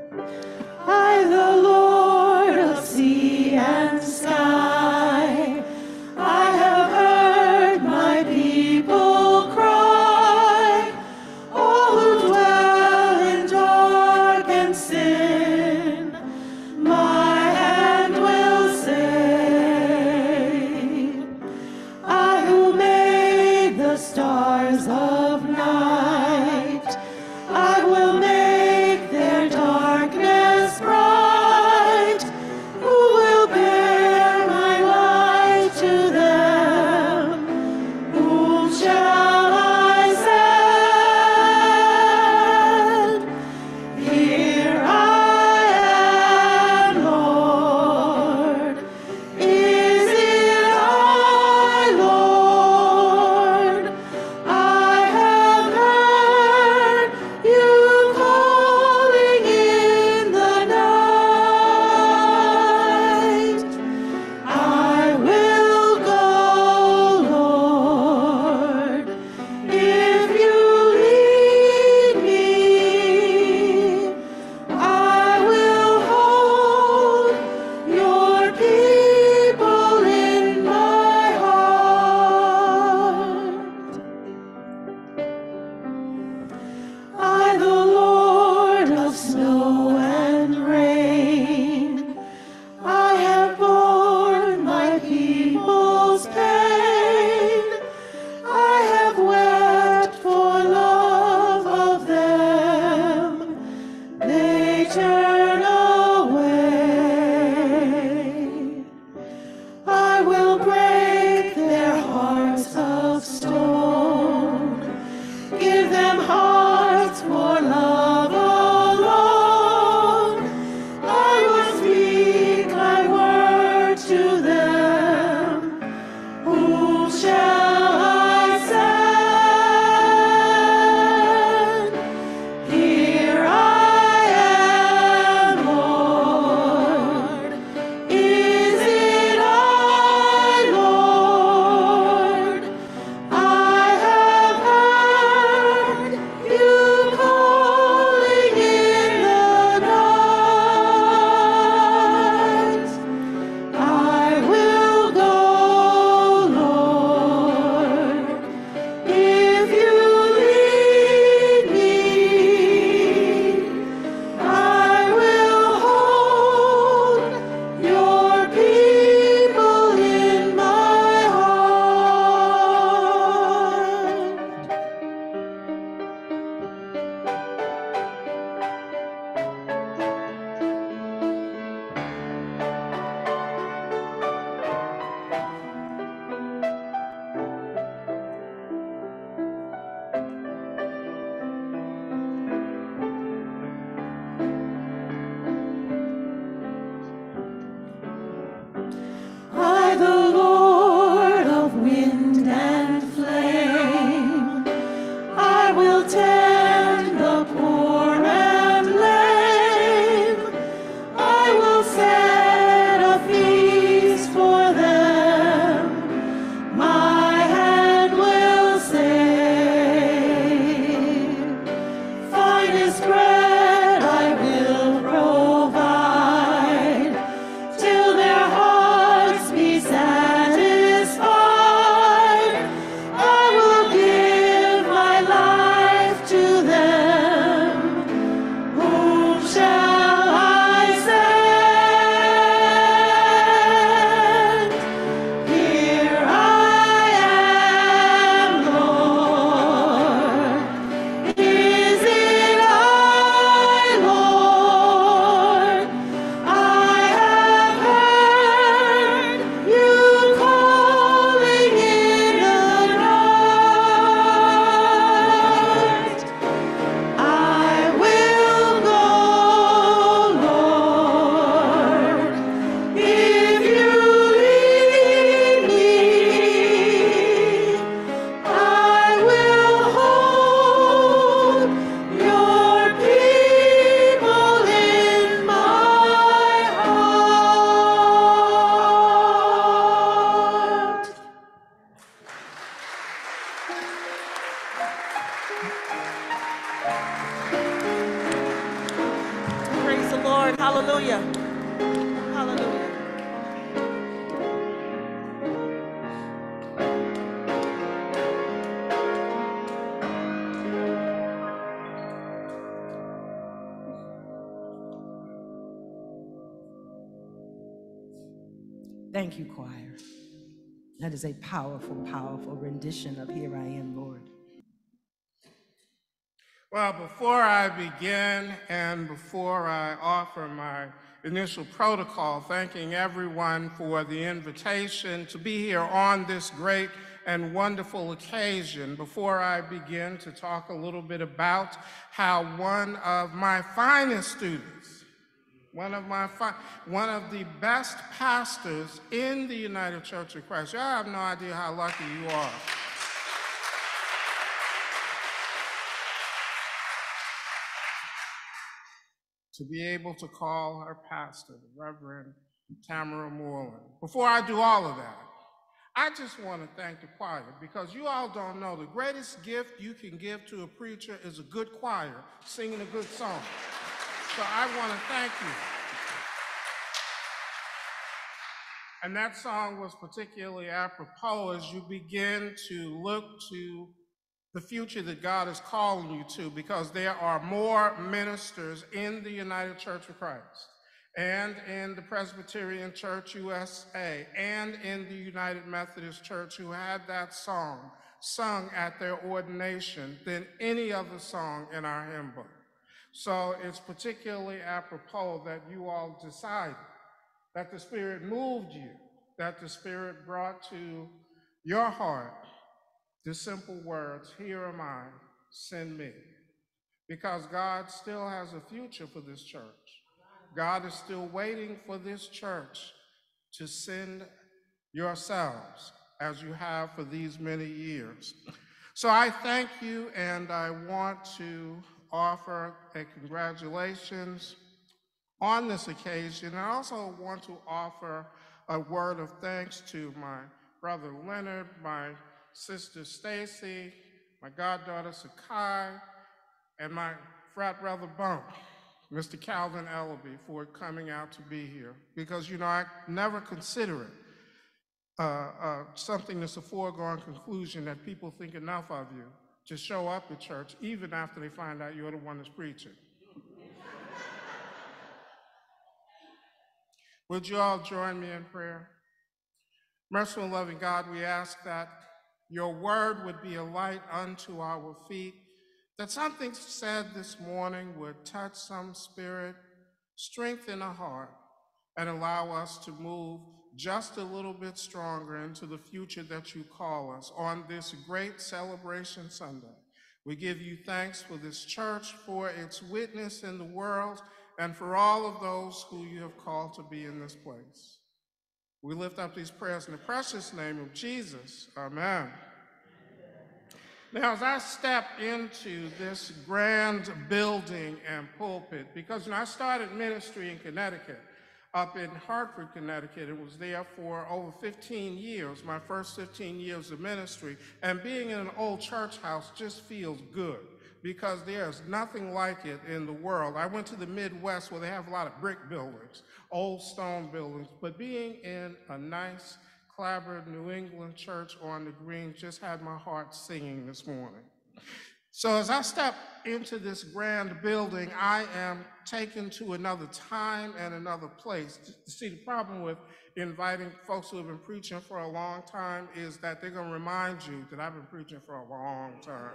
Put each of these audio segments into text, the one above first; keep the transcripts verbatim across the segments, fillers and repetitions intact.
I, the Lord of sea and sky, I have heard my people cry, all who dwell in dark and sin, my hand will save. I who made the stars of night, I will make their darkness bright. Who will bear my light to them? Whom shall I send? Here I am, Lord. Is it I, Lord? I have heard you calling in the night. I will go, Lord, if you lead me. I will hold your people in my heart. I, the Lord of snow and rain, I have borne my people's pain. I have wept for love of them. They turn away. I will break their hearts of stone, give them hearts for love alone. I will speak my word to them. Whom shall I send? Here I Hallelujah. Hallelujah. Thank you, choir. That is a powerful, powerful rendition of Here I Am, Lord. Well, before I begin and before I offer my initial protocol, thanking everyone for the invitation to be here on this great and wonderful occasion, before I begin to talk a little bit about how one of my finest students, one of my fi- one of the best pastors in the United Church of Christ, y'all have no idea how lucky you are. To be able to call her pastor, the Reverend Tamara Moreland. Before I do all of that, I just want to thank the choir, because you all don't know the greatest gift you can give to a preacher is a good choir singing a good song. So I want to thank you. And that song was particularly apropos as you begin to look to the future that God is calling you to, because there are more ministers in the United Church of Christ and in the Presbyterian Church U S A and in the United Methodist Church who had that song sung at their ordination than any other song in our hymn book. So it's particularly apropos that you all decided, that the Spirit moved you, that the Spirit brought to your heart the simple words, "Here am I, send me." Because God still has a future for this church. God is still waiting for this church to send yourselves as you have for these many years. So I thank you, and I want to offer a congratulations on this occasion. I also want to offer a word of thanks to my brother Leonard, my sister Stacy, my goddaughter Sakai, and my frat brother Bump, Mister Calvin Ellaby, for coming out to be here. Because, you know, I never consider it uh, uh, something that's a foregone conclusion that people think enough of you to show up at church, even after they find out you're the one that's preaching. Would you all join me in prayer? Merciful and loving God, we ask that your word would be a light unto our feet, that something said this morning would touch some spirit, strengthen a heart, and allow us to move just a little bit stronger into the future that you call us on this great celebration Sunday. We give you thanks for this church, for its witness in the world, and for all of those who you have called to be in this place. We lift up these prayers in the precious name of Jesus. Amen. Now, as I step into this grand building and pulpit, because when I started ministry in Connecticut, up in Hartford, Connecticut, and was there for over fifteen years, my first fifteen years of ministry, and being in an old church house just feels good, because there's nothing like it in the world. I went to the Midwest where they have a lot of brick buildings, old stone buildings, but being in a nice, clabbered New England church on the green just had my heart singing this morning. So as I step into this grand building, I am taken to another time and another place. See, the problem with inviting folks who have been preaching for a long time is that they're going to remind you that I've been preaching for a long time.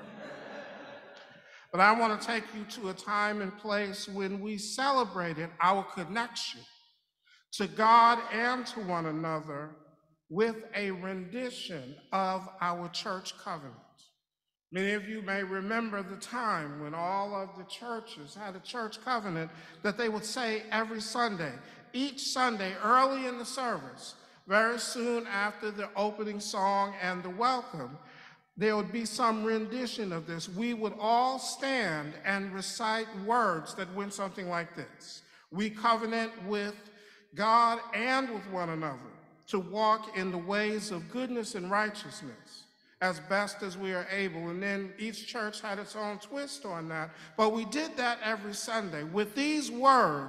But I want to take you to a time and place when we celebrated our connection to God and to one another with a rendition of our church covenant. Many of you may remember the time when all of the churches had a church covenant that they would say every Sunday. Each Sunday, early in the service, very soon after the opening song and the welcome, there would be some rendition of this. We would all stand and recite words that went something like this. We covenant with God and with one another to walk in the ways of goodness and righteousness as best as we are able. And then each church had its own twist on that. But we did that every Sunday. With these words,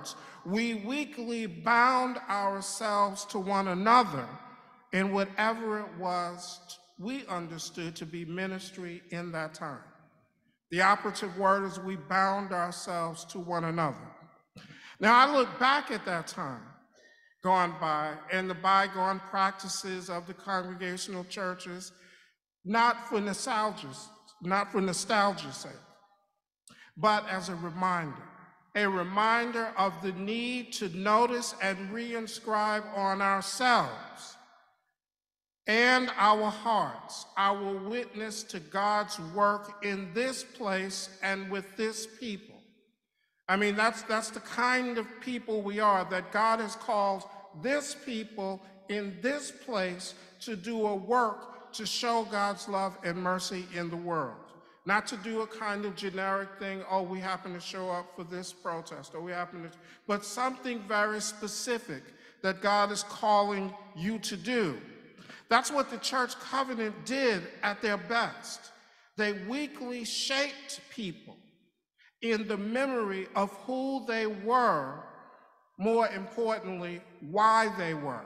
we weekly bound ourselves to one another in whatever it was we understood to be ministry in that time. The operative word is we bound ourselves to one another. Now, I look back at that time gone by and the bygone practices of the congregational churches, not for nostalgia, not for nostalgia's sake, but as a reminder, a reminder of the need to notice and reinscribe on ourselves and our hearts our witness to God's work in this place and with this people. I mean, that's, that's the kind of people we are, that God has called this people in this place to do a work to show God's love and mercy in the world. Not to do a kind of generic thing, oh, we happen to show up for this protest, or we happen to, but something very specific that God is calling you to do. That's what the church covenant did at their best. They weekly shaped people in the memory of who they were, more importantly, why they were.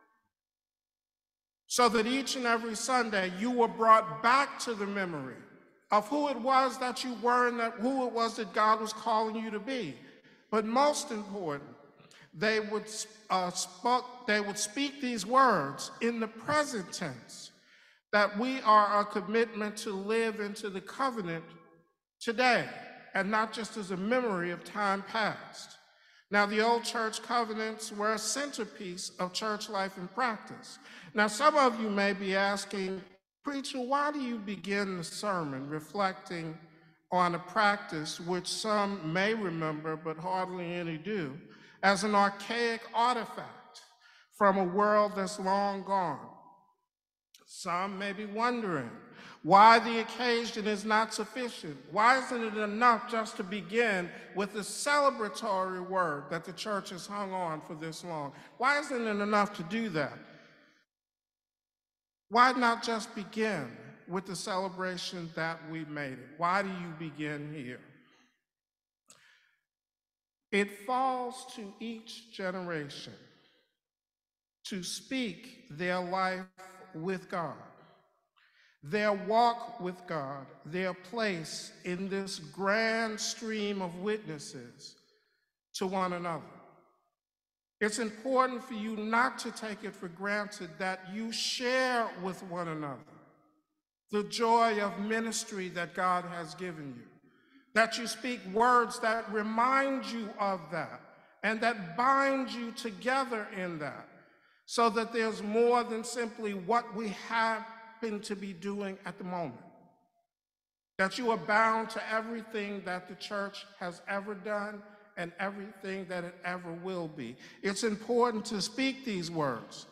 So that each and every Sunday you were brought back to the memory of who it was that you were and that who it was that God was calling you to be. But most important, they would, uh, spoke, they would speak these words in the present tense, that we are a commitment to live into the covenant today, and not just as a memory of time past. Now, the old church covenants were a centerpiece of church life and practice. Now, some of you may be asking, preacher, why do you begin the sermon reflecting on a practice which some may remember, but hardly any do, as an archaic artifact from a world that's long gone? Some may be wondering why the occasion is not sufficient. Why isn't it enough just to begin with the celebratory word that the church has hung on for this long? Why isn't it enough to do that? Why not just begin with the celebration that we made it? Why do you begin here? It falls to each generation to speak their life with God, their walk with God, their place in this grand stream of witnesses to one another. It's important for you not to take it for granted that you share with one another the joy of ministry that God has given you, that you speak words that remind you of that and that bind you together in that, so that there's more than simply what we happen to be doing at the moment. That you are bound to everything that the church has ever done and everything that it ever will be. It's important to speak these words.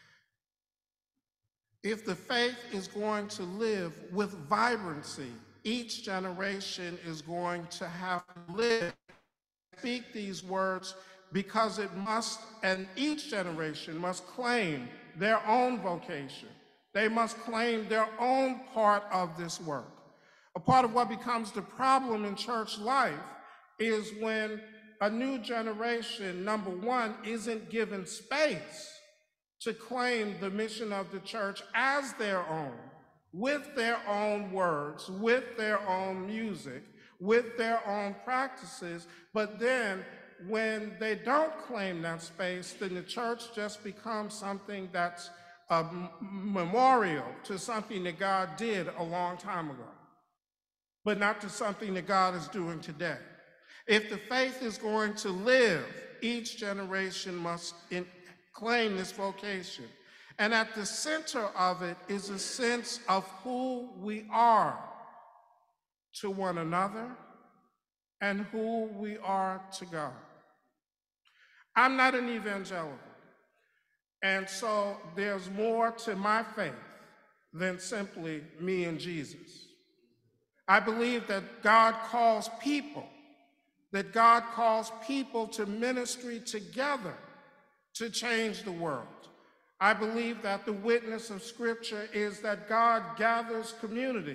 If the faith is going to live with vibrancy, each generation is going to have to live, speak these words, because it must, and each generation must claim their own vocation. They must claim their own part of this work. A part of what becomes the problem in church life is when a new generation, number one, isn't given space to claim the mission of the church as their own, with their own words, with their own music, with their own practices, but then when they don't claim that space, then the church just becomes something that's a memorial to something that God did a long time ago, but not to something that God is doing today. If the faith is going to live, each generation must in, claim this vocation. And at the center of it is a sense of who we are to one another and who we are to God. I'm not an evangelical, and so there's more to my faith than simply me and Jesus. I believe that God calls people, that God calls people to ministry together to change the world. I believe that the witness of Scripture is that God gathers community,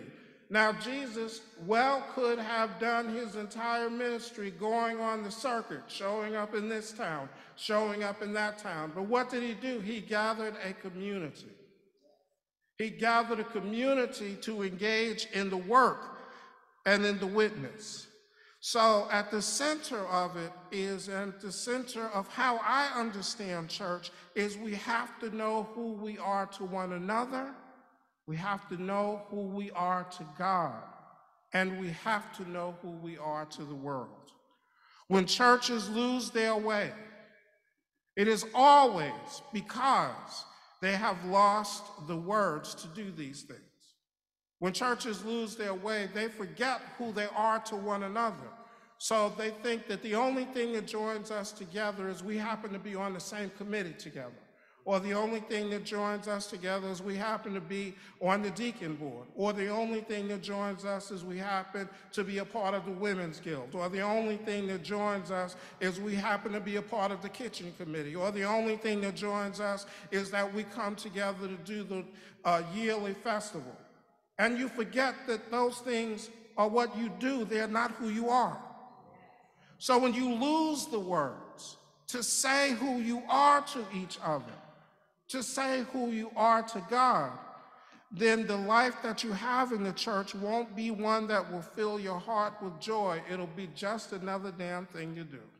Now, Jesus well could have done his entire ministry going on the circuit, showing up in this town, showing up in that town. But what did he do? He gathered a community. He gathered a community to engage in the work and in the witness. So at the center of it is, and at the center of how I understand church, is we have to know who we are to one another. We have to know who we are to God, and we have to know who we are to the world. When churches lose their way, it is always because they have lost the words to do these things. When churches lose their way, they forget who they are to one another. So they think that the only thing that joins us together is we happen to be on the same committee together. Or the only thing that joins us together is we happen to be on the deacon board. Or the only thing that joins us is we happen to be a part of the Women's Guild. Or the only thing that joins us is we happen to be a part of the kitchen committee. Or the only thing that joins us is that we come together to do the uh, yearly festival. And you forget that those things are what you do, they're not who you are. So when you lose the words to say who you are to each other, to say who you are to God, then the life that you have in the church won't be one that will fill your heart with joy. It'll be just another damn thing you do.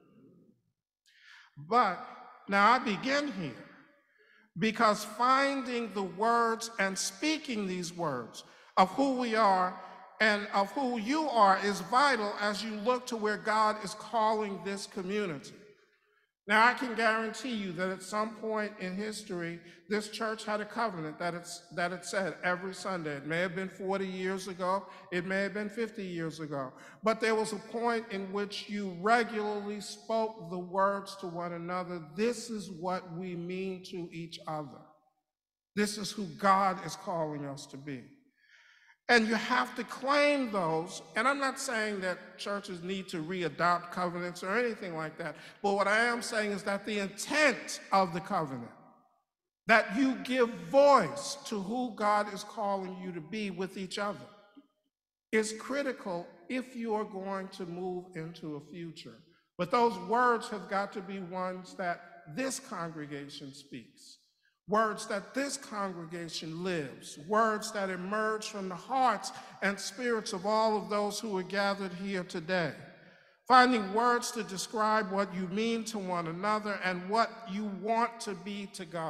But now I begin here because finding the words and speaking these words of who we are and of who you are is vital as you look to where God is calling this community. Now, I can guarantee you that at some point in history, this church had a covenant that, it's, that it said every Sunday. It may have been forty years ago, it may have been fifty years ago, but there was a point in which you regularly spoke the words to one another. This is what we mean to each other. This is who God is calling us to be. And you have to claim those, and I'm not saying that churches need to re-adopt covenants or anything like that, but what I am saying is that the intent of the covenant, that you give voice to who God is calling you to be with each other, is critical if you are going to move into a future. But those words have got to be ones that this congregation speaks. Words that this congregation lives, words that emerge from the hearts and spirits of all of those who are gathered here today. Finding words to describe what you mean to one another and what you want to be to God.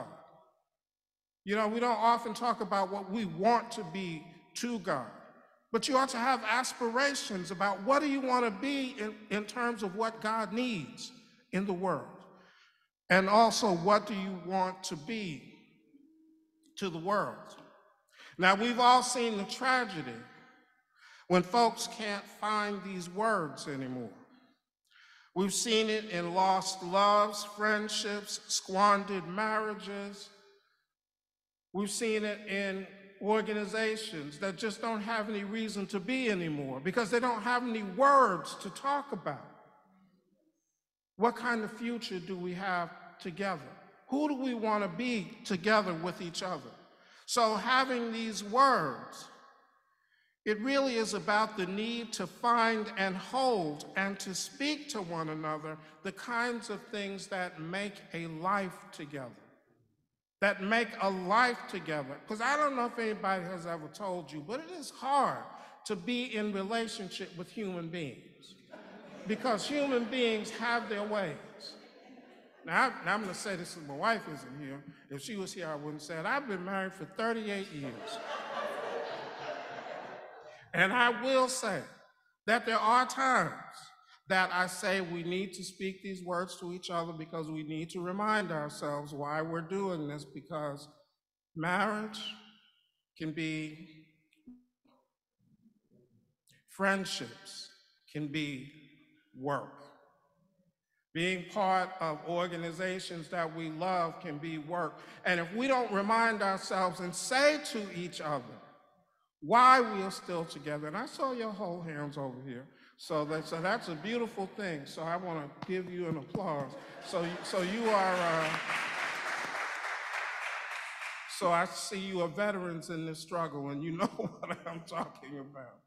You know, we don't often talk about what we want to be to God, but you ought to have aspirations about what do you want to be in, in terms of what God needs in the world. And also, what do you want to be to the world? Now, we've all seen the tragedy when folks can't find these words anymore. We've seen it in lost loves, friendships, squandered marriages. We've seen it in organizations that just don't have any reason to be anymore because they don't have any words to talk about. What kind of future do we have together? Who do we want to be together with each other? So having these words, it really is about the need to find and hold and to speak to one another the kinds of things that make a life together, that make a life together. Because I don't know if anybody has ever told you, but it is hard to be in relationship with human beings because human beings have their ways. Now, I, now I'm going to say this since my wife isn't here. If she was here, I wouldn't say it. I've been married for thirty-eight years. And I will say that there are times that I say we need to speak these words to each other because we need to remind ourselves why we're doing this, because marriage can be, friendships can be work. Being part of organizations that we love can be work. And if we don't remind ourselves and say to each other why we are still together, and I saw your whole hands over here, so, that, so that's a beautiful thing. So I want to give you an applause. So, so you are, uh, So I see you are veterans in this struggle, and you know what I'm talking about.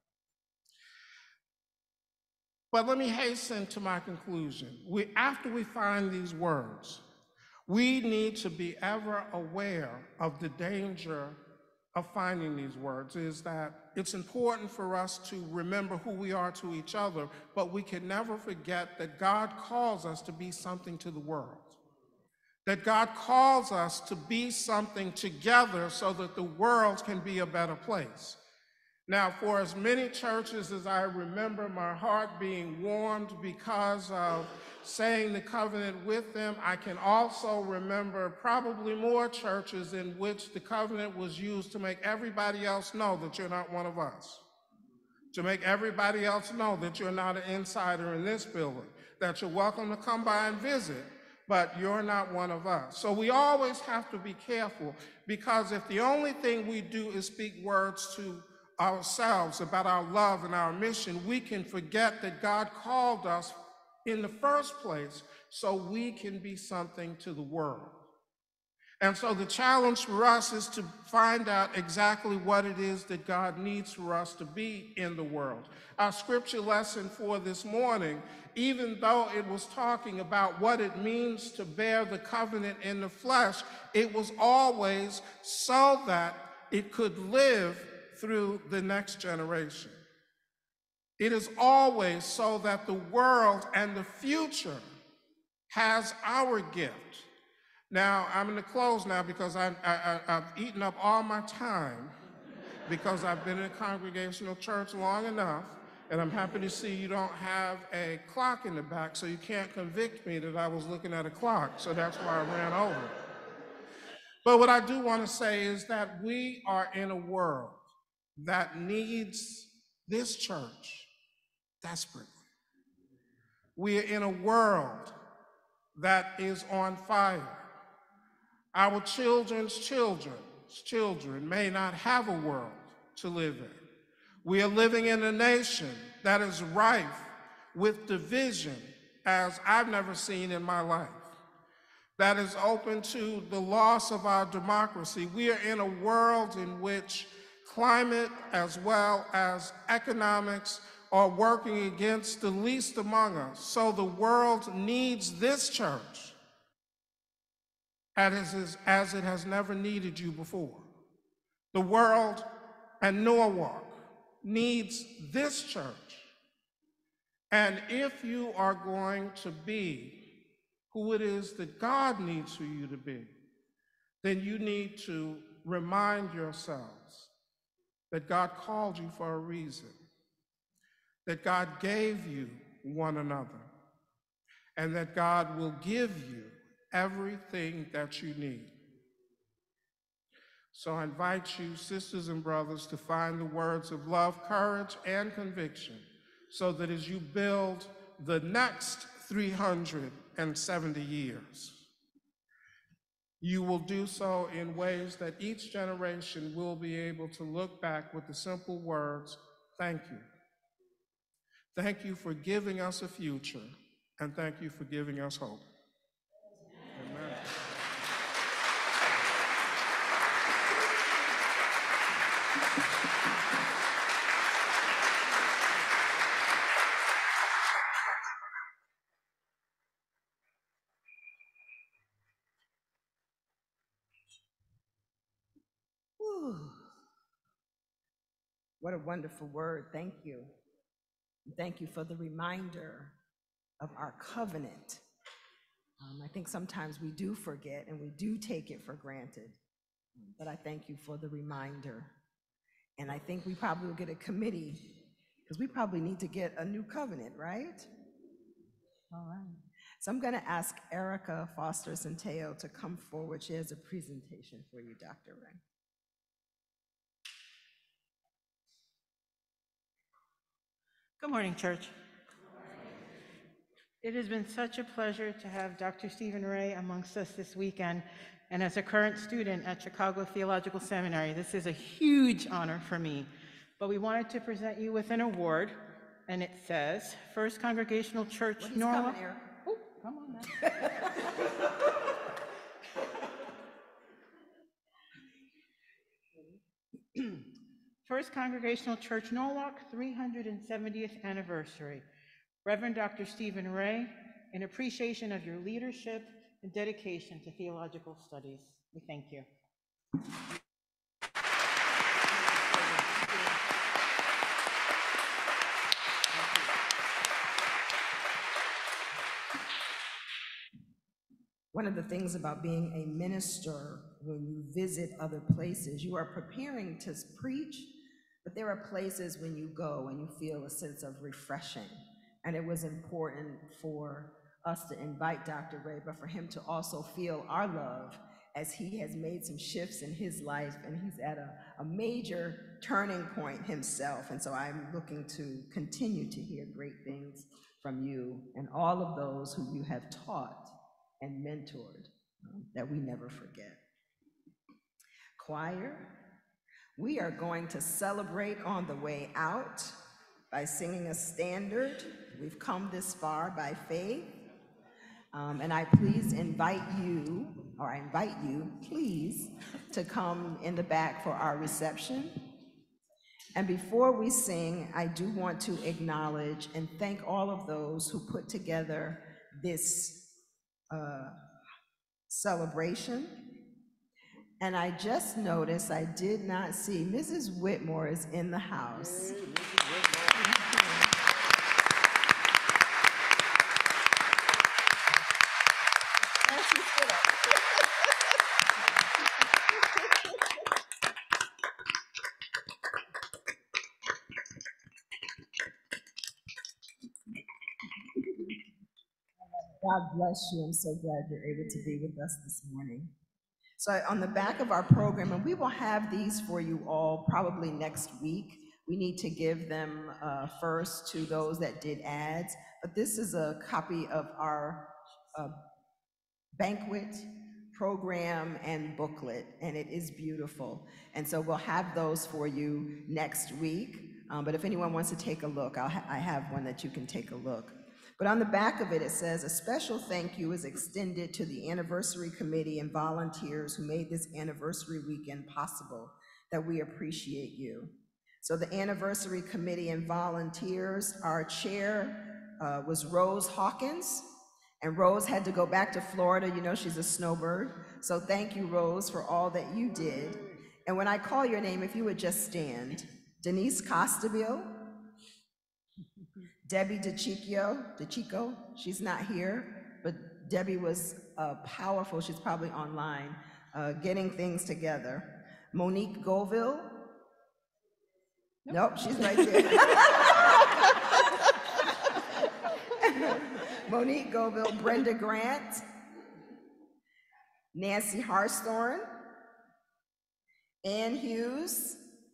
But let me hasten to my conclusion. We, after we find these words, we need to be ever aware of the danger of finding these words, is that it's important for us to remember who we are to each other, but we can never forget that God calls us to be something to the world. That God calls us to be something together so that the world can be a better place. Now, for as many churches as I remember my heart being warmed because of saying the covenant with them, I can also remember probably more churches in which the covenant was used to make everybody else know that you're not one of us. To make everybody else know that you're not an insider in this building, that you're welcome to come by and visit, but you're not one of us. So we always have to be careful, because if the only thing we do is speak words to ourselves about our love and our mission, we can forget that God called us in the first place so we can be something to the world. And so the challenge for us is to find out exactly what it is that God needs for us to be in the world. Our scripture lesson for this morning, even though it was talking about what it means to bear the covenant in the flesh, it was always so that it could live through the next generation. It is always so that the world and the future has our gift. Now, I'm going to close now because I, I, I've eaten up all my time because I've been in a congregational church long enough, and I'm happy to see you don't have a clock in the back, so you can't convict me that I was looking at a clock, so that's why I ran over. But what I do want to say is that we are in a world that needs this church desperately. We are in a world that is on fire. Our children's children's children may not have a world to live in. We are living in a nation that is rife with division as I've never seen in my life, that is open to the loss of our democracy. We are in a world in which climate as well as economics are working against the least among us. So the world needs this church as, as it has never needed you before. The world and Norwalk needs this church. And if you are going to be who it is that God needs for you to be, then you need to remind yourselves that God called you for a reason, that God gave you one another, and that God will give you everything that you need. So I invite you, sisters and brothers, to find the words of love, courage, and conviction, so that as you build the next three hundred seventy years, you will do so in ways that each generation will be able to look back with the simple words, thank you. Thank you for giving us a future, and thank you for giving us hope. Amen. Whew. What a wonderful word. Thank you. Thank you for the reminder of our covenant. Um, I think sometimes we do forget and we do take it for granted, but I thank you for the reminder. And I think we probably will get a committee, because we probably need to get a new covenant, right? All right. So I'm going to ask Erica Foster Centeo to come forward. She has a presentation for you, Doctor Ray. Good morning, church. It has been such a pleasure to have Doctor Stephen Ray amongst us this weekend. And as a current student at Chicago Theological Seminary, this is a huge honor for me. But we wanted to present you with an award, and it says, First Congregational Church, Well, Norwalk. coming, Erica. Oh, come on now. First Congregational Church Norwalk three hundred seventieth anniversary. Reverend Doctor Stephen Ray, in appreciation of your leadership and dedication to theological studies, we thank you. One of the things about being a minister, when you visit other places, you are preparing to preach, but there are places when you go and you feel a sense of refreshing. And it was important for us to invite Doctor Ray, but for him to also feel our love as he has made some shifts in his life, and he's at a, a major turning point himself. And so I'm looking to continue to hear great things from you and all of those who you have taught and mentored, um, that we never forget. Choir, we are going to celebrate on the way out by singing a standard. We've come this far by faith. Um, and I please invite you, or I invite you, please, to come in the back for our reception. And before we sing, I do want to acknowledge and thank all of those who put together this Uh, celebration. And I just noticed I did not see Missus Whitmore is in the house. God bless you. I'm so glad you're able to be with us this morning. So on the back of our program, and we will have these for you all probably next week. We need to give them uh, first to those that did ads, but this is a copy of our uh, banquet program and booklet, and it is beautiful. And so we'll have those for you next week. Um, but if anyone wants to take a look, I'll ha I have one that you can take a look. But on the back of it, it says, a special thank you is extended to the anniversary committee and volunteers who made this anniversary weekend possible, that we appreciate you. So the anniversary committee and volunteers, our chair uh, was Rose Hawkins, and Rose had to go back to Florida. You know, she's a snowbird. So thank you, Rose, for all that you did. And when I call your name, if you would just stand. Denise Costabile, Debbie DeCiccio, DeCicco, she's not here, but Debbie was uh, powerful. She's probably online, uh, getting things together. Monique Goville. Nope, nope she's right there. Monique Goville, Brenda Grant, Nancy Harstthorne, Ann Hughes,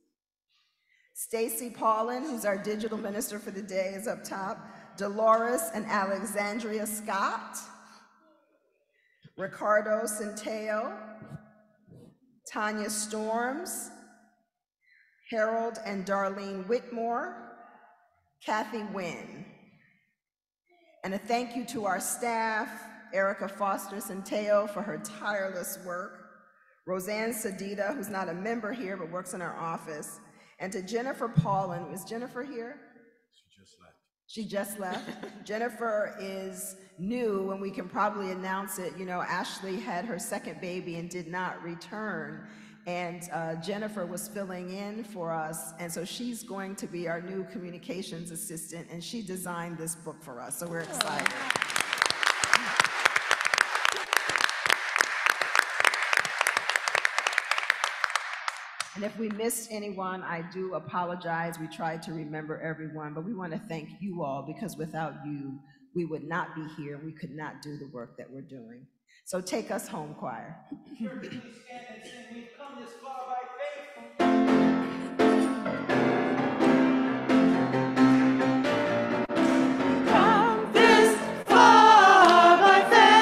Stacy Paulin, who's our digital minister for the day, is up top. Dolores and Alexandria Scott. Ricardo Centeo. Tanya Storms. Harold and Darlene Whitmore. Kathy Wynn. And a thank you to our staff, Erica Foster Centeo for her tireless work. Roseanne Sedita, who's not a member here but works in our office. And to Jennifer Paulin. Is Jennifer here? She just left. She just left. Jennifer is new, and we can probably announce it. You know, Ashley had her second baby and did not return. And uh, Jennifer was filling in for us. And so she's going to be our new communications assistant, and she designed this book for us. So we're excited. And if we missed anyone, I do apologize. We tried to remember everyone, but we want to thank you all, because without you, we would not be here. We could not do the work that we're doing. So take us home, choir. Sure, please stand and sing, "We've come this far by faith." Come this far by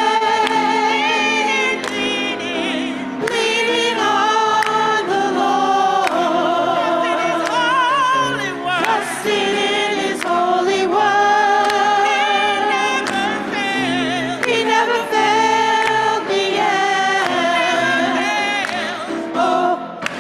faith, leaning, leaning on the Lord, trusting in His holy word. He never failed me yet. Oh,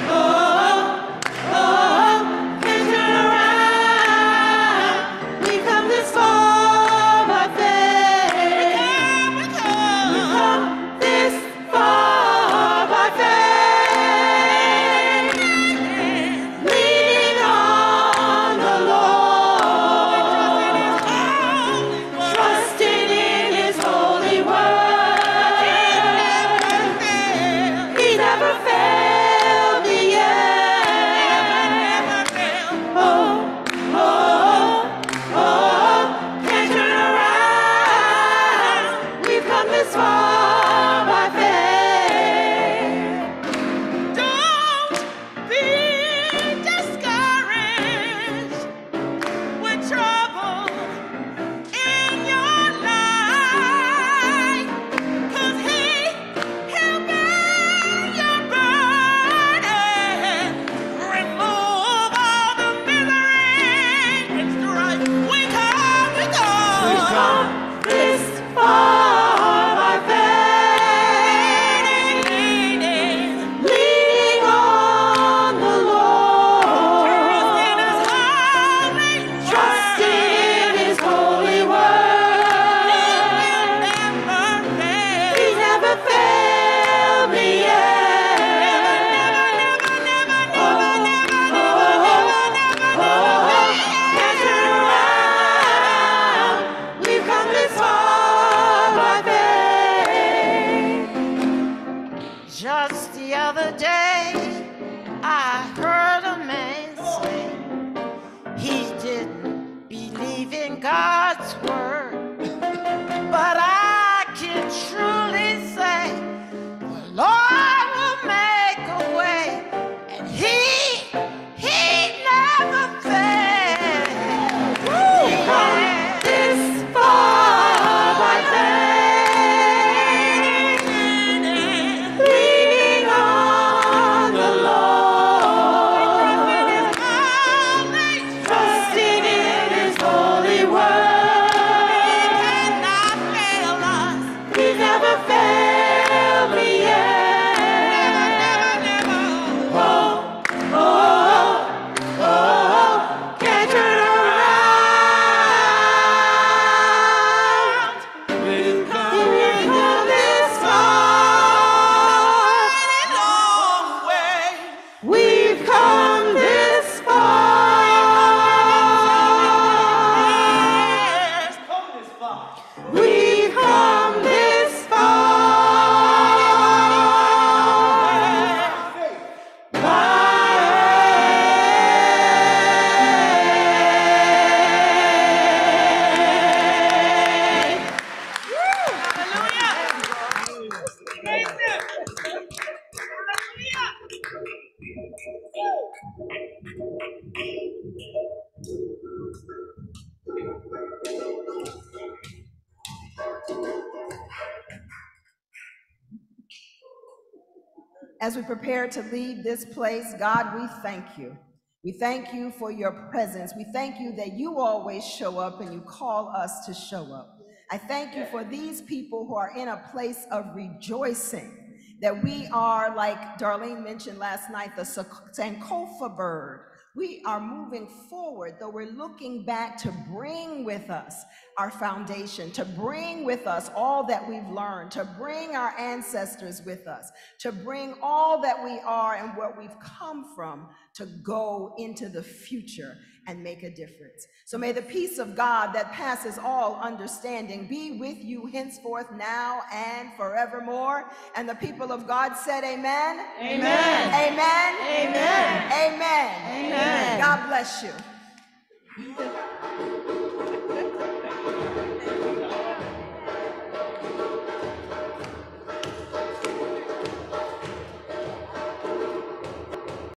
As we prepare to leave this place, God, we thank you. We thank you for your presence. We thank you that you always show up and you call us to show up. I thank you for these people who are in a place of rejoicing, that we are, like Darlene mentioned last night, the Sankofa bird. We are moving forward, though we're looking back to bring with us our foundation, to bring with us all that we've learned, to bring our ancestors with us, to bring all that we are and where we've come from, to go into the future and make a difference. So may the peace of God that passes all understanding be with you henceforth, now and forevermore. And the people of God said amen. Amen. Amen. Amen. Amen. Amen. God bless you.